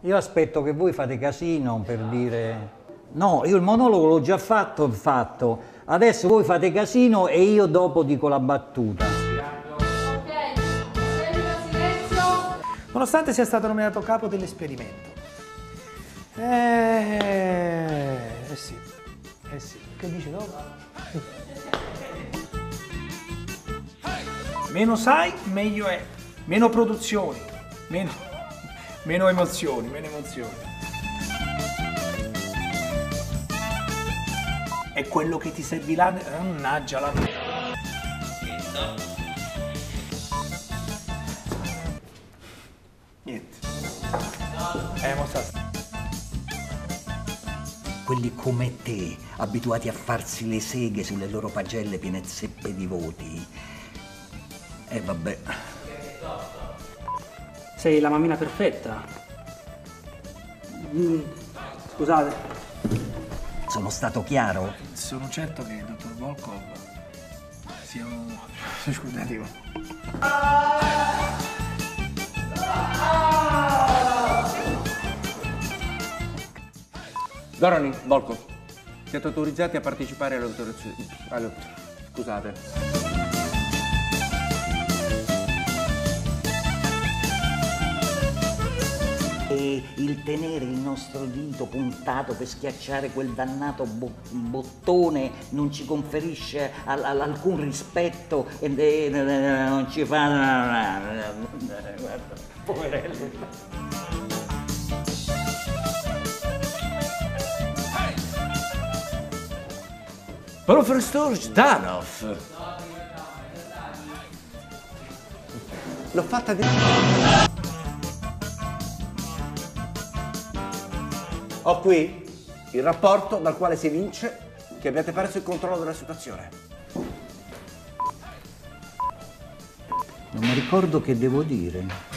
Io aspetto che voi fate casino per dire... No, io il monologo l'ho già fatto, Adesso voi fate casino e io dopo dico la battuta. Ok, silenzio. Nonostante sia stato nominato capo dell'esperimento. Sì. Che dici dopo? Meno sai, meglio è. Meno produzioni, meno emozioni. È quello che ti servi là. Mannaggia la... Niente. Quelli come te, abituati a farsi le seghe sulle loro pagelle piene zeppe di voti. E vabbè. Sei la mammina perfetta. Scusate. Sono stato chiaro? Sono certo che il dottor Volkov sia un... Scusate. Dorani, Volkov, siete autorizzati a partecipare all'autorizzazione. Scusate. E il tenere il nostro dito puntato per schiacciare quel dannato bottone non ci conferisce alcun rispetto e non ci fa... Guarda, poverello. Professor Zdanov! L'ho fatta di... Ho qui il rapporto dal quale si evince che abbiate perso il controllo della situazione. Non mi ricordo che devo dire.